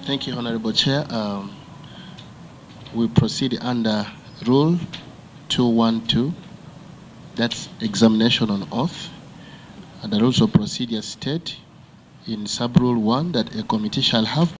Thank you, Honorable Chair. We proceed under Rule 212, that's examination on oath. And the rules of procedure state in sub-rule 1 that a committee shall have